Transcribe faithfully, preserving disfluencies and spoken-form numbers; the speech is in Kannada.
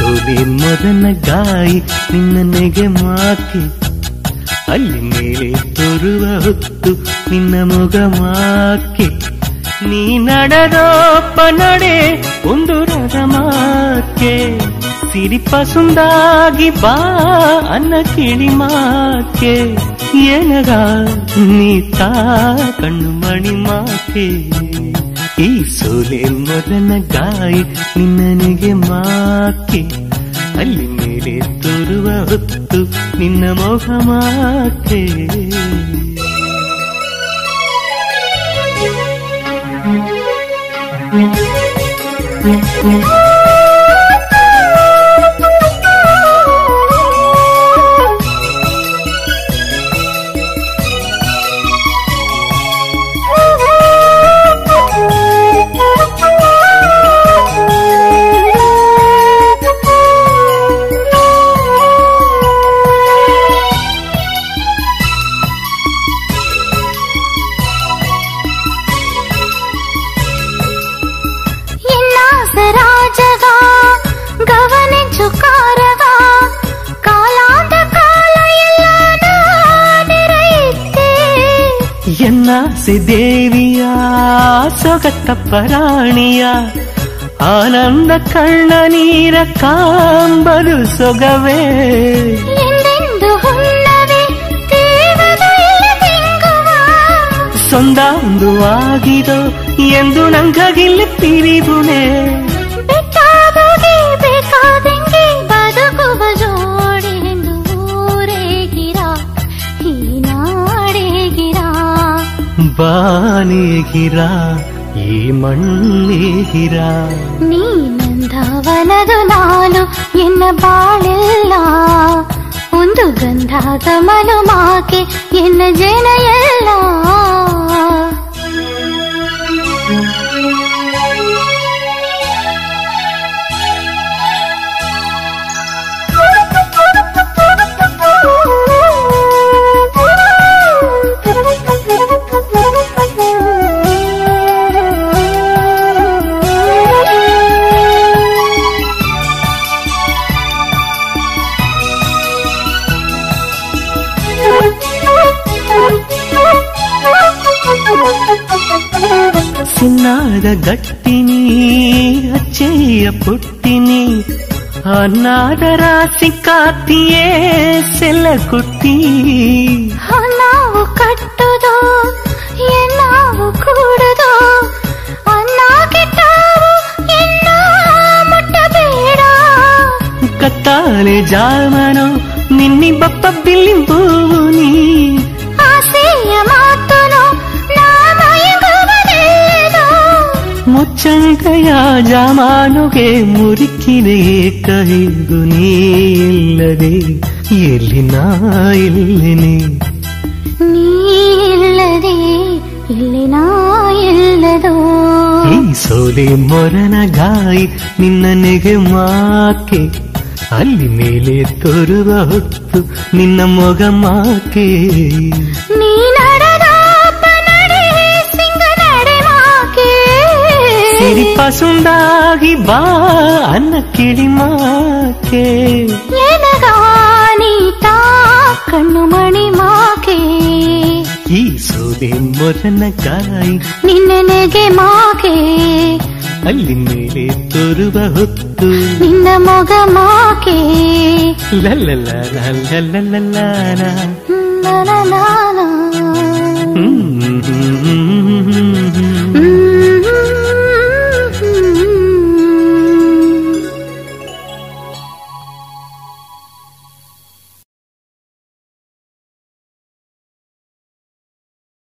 ಸೋಲೆ ಮೊದಲ ಗಾಯಿ ನಿನ್ನನೆಗೆ ಮಾಕೆ ಅಲ್ಲಿ ಮೇಲೆ ತೋರುವ ಹೊತ್ತು ನಿನ್ನ ಮೊಗ ಮಾಕೆ ನೀ ನಡೆದೋಪ್ಪ ನಡೆ ಒಂದು ರದ ಮಾಕೆ ಸಿರಿಪ ಸುಂದಾಗಿ ಬಾ ಅನ್ನ ಕಿಳಿ ಮಾಕೆ ಏನಗ ನೀತಾ ಕಣ್ಣು ಮಣಿ ಮಾಕೆ ಈ ಸೋಲೆ ಮೊದಲ ಗಾಯಿ ನಿನ್ನನಿಗೆ ಮಾಕೆ ಅಲ್ಲಿ ಮೇಲೆ ತೋರುವ ಹೊತ್ತು ನಿನ್ನ ಮೊಗ ಮಾಕೆ ಎನ್ನಾಸೆ ದೇವಿಯ ಸೊಗತ್ತ ಪರಾಣಿಯ ಆನಂದ ಕಣ್ಣ ನೀರ ಕಾಂಬಲು ಸೊಗವೇ ಎಂದೆಂದು ಹುಣ್ಣವೇ ಸೊಂದಾಂದು ಆಗಿದೋ ಎಂದು ನಂಗಗಿಲ್ಲಿ ಪಿರಿಬುಣೆ ಬೇಕಾದಗೆ ಬೇಕಾದಂಗೆ ಬದುಕುವ ಜೋಡಿ ಎಂದು ಊರೇಗಿರ ಈ ನಾಡೇಗಿರ ಬಾನೇಗಿರ ಈ ಮಣ್ಣಿಗಿರ ನೀ ನಂದವನದು ನಾನು ಎನ್ನ ಬಾಳೆಲ್ಲ ಒಂದು ಗಂಧ ಕಮಲು ಮಾಕೆ ಎನ್ನ ಜನ ಎಲ್ಲ ಸಿನ್ನಾದ ಗಟ್ಟಿನಿ ಅಚ್ಚೆಯ ಪುಟ್ಟಿನಿ ಅನ್ನಾದ ರಾಸಿ ಕಾತಿಯೇ ಸೆಲ್ಲ ಕುಟ್ಟಿ ನಾವು ಕಟ್ಟುದು ಎನ್ನಾವು ಕೂಡುದು ಅನ್ನ ಕೆಟ್ಟಾವು ಎನ್ನ ಮುಟ್ಟಬೇಡ ಕತ್ತಾಲೆ ಜಾಮನು ನಿನ್ನಿ ಬಪ್ಪ ಬಿಲ್ಲಿ ಬೂವು ನೀ ಆಸೆಯ ಮಾತುನು ಮುಚ್ಚಂಕಯ ಜಾಮಾನುಗೆ ಮುರಿಕಿದೆ ಕೈದು ನೀ ಇಲ್ಲದೆ ಎಲ್ಲಿ ನಾ ಇಲ್ಲಿನಿ ನೀ ಇಲ್ಲದೆ ಇಲ್ಲಿ ನಾ ಇಲ್ಲದೋ ಈ ಸೋಲೆ ಮೊರನ ಗಾಯಿ ನಿನ್ನನೆಗೆ ಮಾಕೆ ಅಲ್ಲಿ ಮೇಲೆ ತೋರುವ ಹೊತ್ತು ನಿನ್ನ ಮೊಗ ಮಾಕೆ ನೀ ನಡೆದ ನಡೆ ಸಿಂಗ ನಡೆ ಮಾಕೆ ಸಿರಿಪ ಸುಂದಾಗಿ ಬಾ ಅನ್ನ ಕಿಳಿ ಮಾಕೆ ಎನಗ ನೀತಾ ಕಣ್ಣು ಮಣಿ ಮಾಕೆ ಈ ಸೋಲೆ ಮೊರನ ಗಾಯಿ ನಿನ್ನನೆಗೆ ಮಾಕೆ ಅಲ್ಲಿ ಮೇಲೆ ತೋರುವ ಹೊತ್ತು ನಿನ್ನ ಮೊಗ ಮಾಕೆ ಲಲ್ಲ ಲಲ್ಲ ಲಲ್ಲ ಲಲ್ಲ ಲಲ ಲಲ